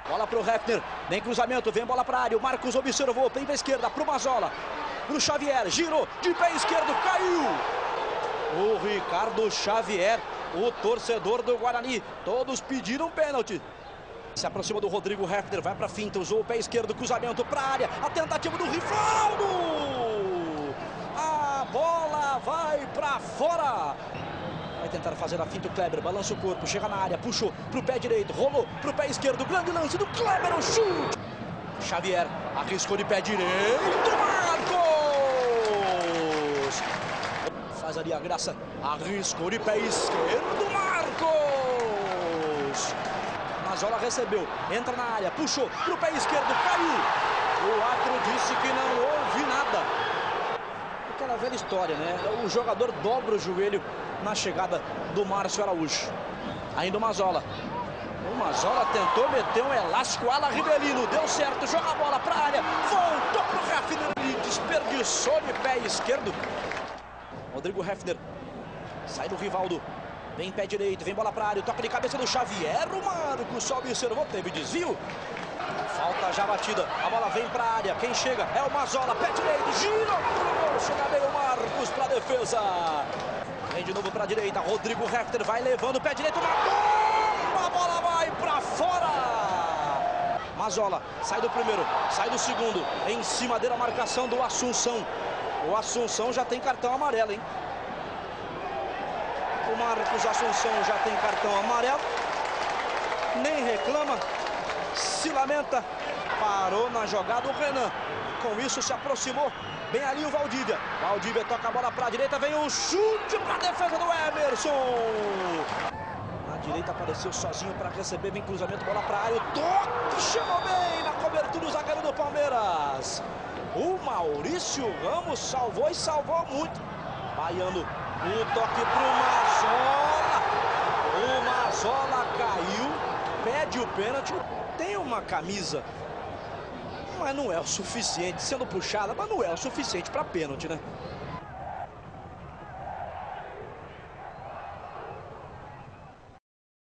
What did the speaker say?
Bola pro Hefner, vem cruzamento, vem bola pra área, o Marcos observou, vem pra esquerda, pro Mazzola, pro Xavier, girou, de pé esquerdo, caiu! O Ricardo Xavier, o torcedor do Guarani, todos pediram pênalti. Se aproxima do Rodrigo Hefner, vai pra finta, usou o pé esquerdo, cruzamento pra área, a tentativa do Rivaldo! A bola vai pra fora! Vai tentar fazer a finta o Kleber, balança o corpo, chega na área, puxou pro pé direito, rolou pro pé esquerdo, grande lance do Kleber, o chute! Xavier arriscou de pé direito, Marcos! Faz ali a graça, arriscou de pé esquerdo, Marcos! Mazzola recebeu, entra na área, puxou pro pé esquerdo, caiu! O árbitro disse que não houve nada. Aquela velha história, né? O jogador dobra o joelho na chegada do Márcio Araújo. Ainda o Mazzola. O Mazzola tentou meter um elástico ala Ribelino. Deu certo, joga a bola pra área. Voltou pro Hefner e desperdiçou de pé esquerdo. Rodrigo Hefner. Sai do Rivaldo. Vem pé direito, vem bola pra área. Toca de cabeça do Xavier. O Marcos só observou, teve desvio. Falta já batida, a bola vem pra área, quem chega é o Mazzola, pé direito, gira pro gol, chega bem o Marcos pra defesa. Vem de novo pra direita, Rodrigo Hefner vai levando, pé direito, uma bomba, a bola vai pra fora. Mazzola, sai do primeiro, sai do segundo, em cima dele a marcação do Assunção. O Assunção já tem cartão amarelo, hein? O Marcos Assunção já tem cartão amarelo, nem reclama. Se lamenta, parou na jogada o Renan, com isso se aproximou bem ali o Valdívia. Valdívia toca a bola para a direita, vem um chute para a defesa do Emerson. Na direita apareceu sozinho para receber, vem cruzamento, bola para a área, o toque chegou bem na cobertura do zagueiro do Palmeiras. O Maurício Ramos salvou e salvou muito. Baiano, o toque para o Mazzola. O Mazzola caiu, pede o pênalti. Tem uma camisa, mas não é o suficiente, sendo puxada, mas não é o suficiente para pênalti, né?